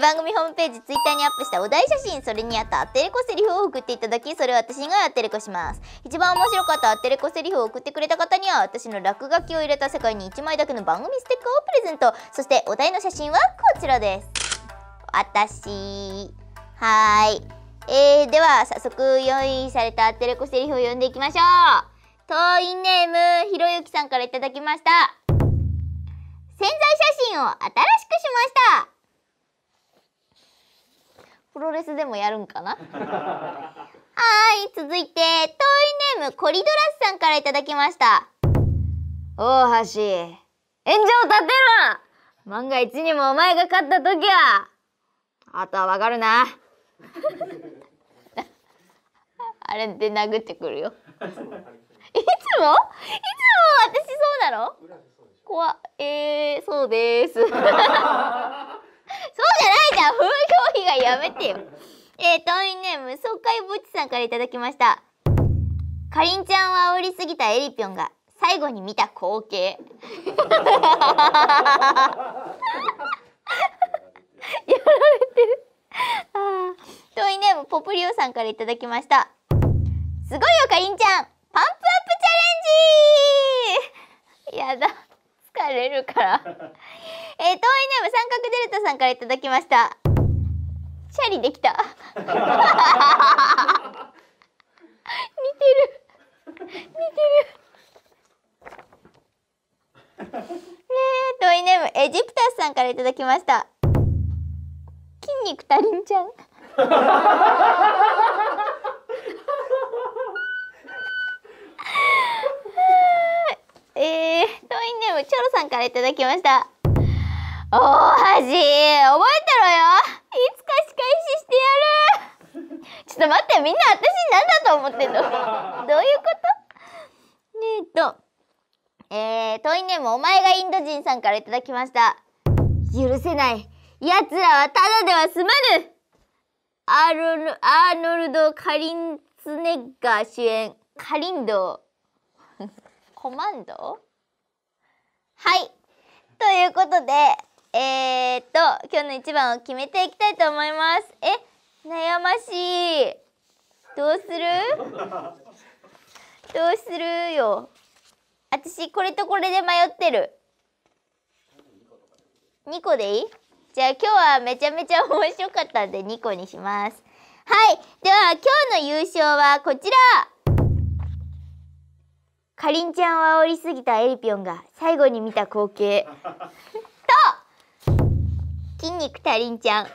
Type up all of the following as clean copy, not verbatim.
番組ホームページ、ツイッターにアップしたお題写真、それにあったアテレコセリフを送っていただき、それを私がアテレコします。一番面白かったアテレコセリフを送ってくれた方には、私の落書きを入れた世界に1枚だけの番組ステッカーをプレゼント。そしてお題の写真はこちらです。私では早速用意されたアテレコセリフを読んでいきましょう。党員ネームひろゆきさんからいただきました。宣材写真を新しくしました。プロレスでもやるんかな続いて党員ネームコリドラスさんからいただきました。大橋、炎上立てるな。万が一にもお前が勝った時はあとはわかるなあれで殴ってくるよいつも私そうなの？怖っ。そうです。そうじゃないじゃん。風評被害やめてよ。党員ネーム爽快ぼっちさんからいただきました。かりんちゃんを煽りすぎたエリぴょんが最後に見た光景。やられてる。党員ネームポプリオさんからいただきました。すごいよかりんちゃん、パンプアップチャレンジ。やだ、疲れるから党員ネーム三角デルタさんからいただきました。チャリできた似てる党員ネームエジプタスさんからいただきました。筋肉たりんちゃん党員ネームチョロさんからいただきました。大橋、覚えてろよ、いつか仕返ししてやるちょっと待って、みんな私何だと思ってんのどういうこと？党員ネームお前がインド人さんからいただきました。許せない、奴らはただでは済まぬ。アーノルド・カリンツネッガー主演カリンドコマンド。ということで今日の一番を決めていきたいと思います。悩ましい。どうするよ。私これとこれで迷ってる。2個でいい？じゃあ今日はめちゃめちゃ面白かったんで2個にします。では今日の優勝はこちら。かりんちゃんを煽りすぎたエリぴょんが最後に見た光景と筋肉たりんちゃんです。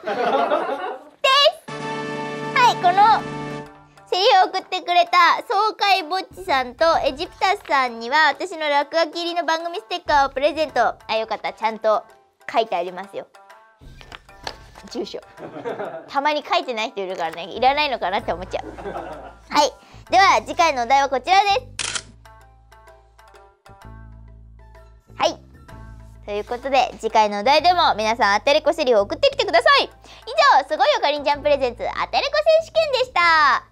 このセリフを送ってくれた爽快ぼっちさんとエジプタスさんには私の落書き入りの番組ステッカーをプレゼント。よかったらちゃんと書いてありますよ、住所。たまに書いてない人いるからね、いらないのかなって思っちゃう。では次回のお題はこちらです。ということで次回のお題でも皆さんアテレコセリフを送ってきてください。以上、すごいよかりんちゃんプレゼンツアテレコ選手権でした。